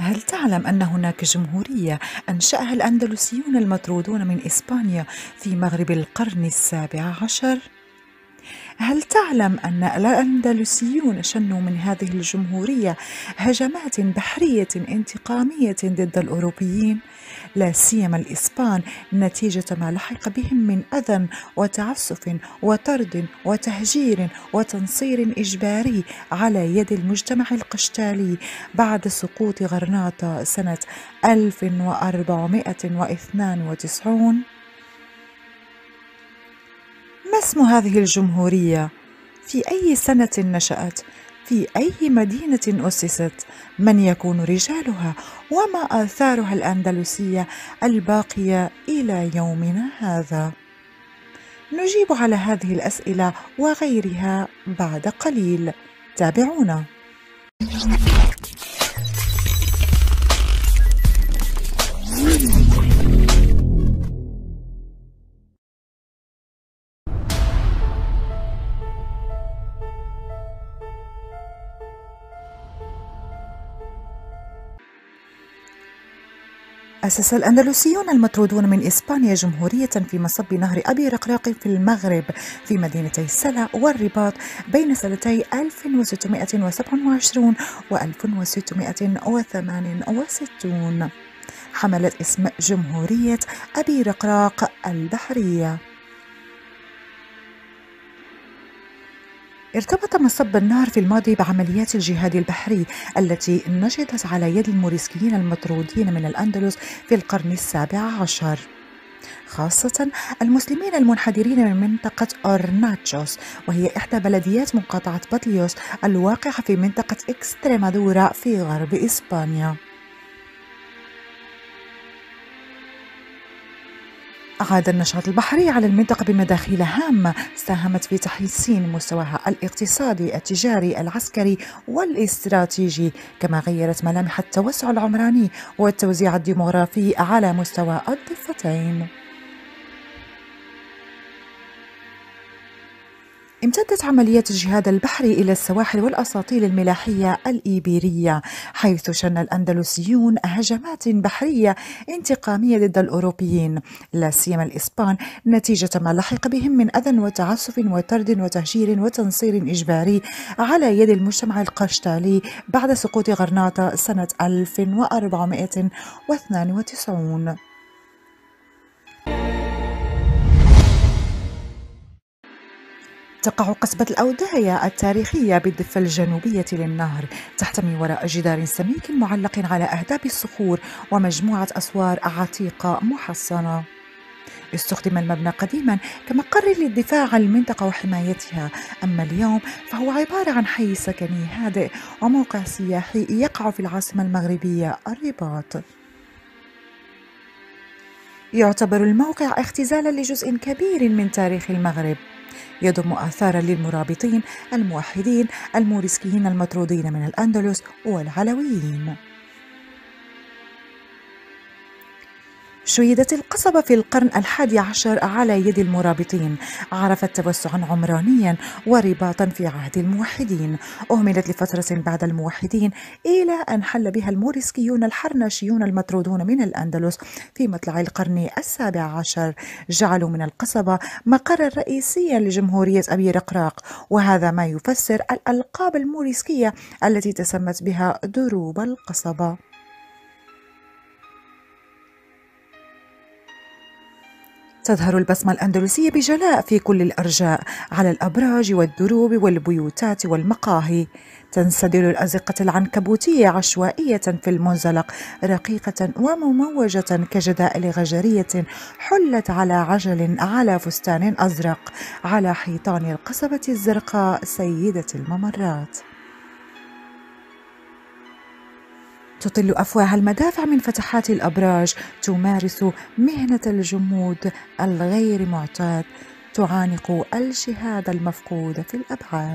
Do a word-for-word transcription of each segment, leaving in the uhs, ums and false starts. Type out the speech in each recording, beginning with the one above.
هل تعلم أن هناك جمهورية أنشأها الأندلسيون المطرودون من إسبانيا في مغرب القرن السابع عشر؟ هل تعلم أن الأندلسيون شنوا من هذه الجمهورية هجمات بحرية انتقامية ضد الأوروبيين، لا سيما الإسبان، نتيجة ما لحق بهم من أذى وتعسف وطرد وتهجير وتنصير إجباري على يد المجتمع القشتالي بعد سقوط غرناطة سنة ألف وأربعمائة واثنين وتسعين؟ ما اسم هذه الجمهورية؟ في أي سنة نشأت؟ في أي مدينة أسست؟ من يكون رجالها؟ وما آثارها الأندلسية الباقية إلى يومنا هذا؟ نجيب على هذه الأسئلة وغيرها بعد قليل. تابعونا. أسس الأندلسيون المطرودون من إسبانيا جمهورية في مصب نهر أبي رقراق في المغرب في مدينتي سلا والرباط بين سنتي ألف وستمائة وسبعة وعشرين و ألف وستمائة وثمانية وستين. حملت اسم جمهورية أبي رقراق البحرية. ارتبط مصب النهر في الماضي بعمليات الجهاد البحري التي نشطت على يد الموريسكيين المطرودين من الأندلس في القرن السابع عشر، خاصة المسلمين المنحدرين من منطقة أورناتشوس، وهي إحدى بلديات مقاطعة بطليوس الواقعة في منطقة إكستريمادورا في غرب إسبانيا. عاد النشاط البحري على المنطقة بمداخيل هامة ساهمت في تحسين مستواها الاقتصادي، التجاري، العسكري والاستراتيجي، كما غيرت ملامح التوسع العمراني والتوزيع الديمغرافي على مستوى الضفتين. امتدت عمليات الجهاد البحري إلى السواحل والأساطيل الملاحية الإيبيرية، حيث شن الأندلسيون هجمات بحرية انتقامية ضد الأوروبيين، لا سيما الإسبان، نتيجة ما لحق بهم من أذى وتعسف وطرد وتهجير وتنصير إجباري على يد المجتمع القشتالي بعد سقوط غرناطة سنة ألف وأربعمائة واثنين وتسعين. تقع قصبة الأودايا التاريخية بالضفة الجنوبية للنهر، تحتمي وراء جدار سميك معلق على أهداب الصخور ومجموعة أسوار عتيقة محصنة. استخدم المبنى قديما كمقر للدفاع عن المنطقة وحمايتها، أما اليوم فهو عبارة عن حي سكني هادئ وموقع سياحي يقع في العاصمة المغربية الرباط. يعتبر الموقع اختزالا لجزء كبير من تاريخ المغرب، يضم آثارا للمرابطين الموحدين الموريسكيين المطرودين من الأندلس والعلويين. شيدت القصبة في القرن الحادي عشر على يد المرابطين، عرفت توسعا عمرانيا ورباطا في عهد الموحدين، أهملت لفترة بعد الموحدين إلى أن حل بها الموريسكيون الحرناشيون المطرودون من الأندلس في مطلع القرن السابع عشر، جعلوا من القصبة مقرا رئيسيا لجمهورية أبي رقراق، وهذا ما يفسر الألقاب الموريسكية التي تسمت بها دروب القصبة. تظهر البصمة الأندلسية بجلاء في كل الأرجاء، على الأبراج والدروب والبيوتات والمقاهي. تنسدل الأزقة العنكبوتية عشوائية في المنزلق، رقيقة ومموجة كجدائل غجرية حلت على عجل على فستان أزرق على حيطان القصبة الزرقاء سيدة الممرات. تطل أفواه المدافع من فتحات الأبراج، تمارس مهنة الجمود الغير معتاد، تعانق الجهاد المفقود في الأبعاد.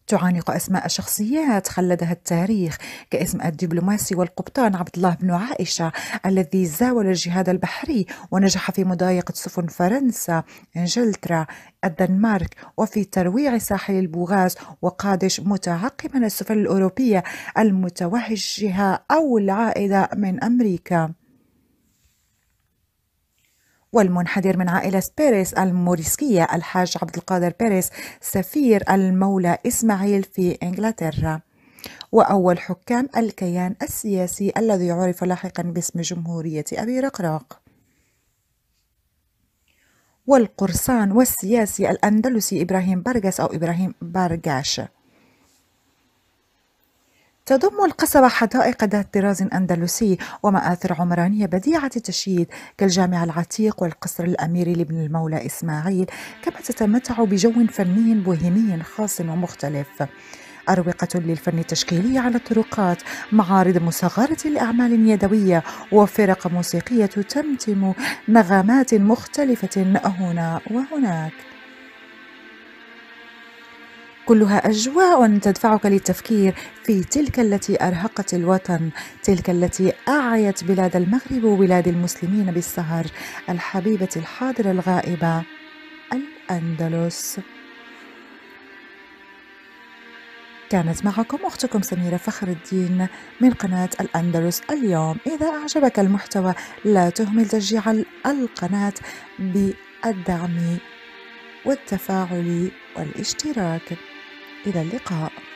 تعانق أسماء شخصيات خلدها التاريخ كاسم الدبلوماسي والقبطان عبد الله بن عائشة الذي زاول الجهاد البحري ونجح في مضايقة سفن فرنسا، إنجلترا، الدنمارك وفي ترويع ساحل البوغاز وقادش متعقبا السفن الأوروبية المتوجهة أو العائدة من أمريكا. والمنحدر من عائلة بيريس الموريسكية الحاج عبد القادر بيريس سفير المولى إسماعيل في إنجلترا، وأول حكام الكيان السياسي الذي عرف لاحقا باسم جمهورية أبي رقراق. والقرصان والسياسي الأندلسي إبراهيم برغس أو إبراهيم بارغاش. تضم القصبة حدائق ذات طراز أندلسي ومآثر عمرانية بديعة التشييد كالجامع العتيق والقصر الأميري لابن المولى إسماعيل، كما تتمتع بجو فني بوهيمي خاص ومختلف، أروقة للفن التشكيلي على الطرقات، معارض مصغرة لأعمال يدوية وفرق موسيقية تمتم نغمات مختلفة هنا وهناك، كلها أجواء تدفعك للتفكير في تلك التي أرهقت الوطن، تلك التي أعيت بلاد المغرب وبلاد المسلمين بالسهر، الحبيبة الحاضرة الغائبة الأندلس. كانت معكم أختكم سميرة فخر الدين من قناة الأندلس اليوم. إذا أعجبك المحتوى لا تهمل تشجيع القناة بالدعم والتفاعل والاشتراك. إلى اللقاء.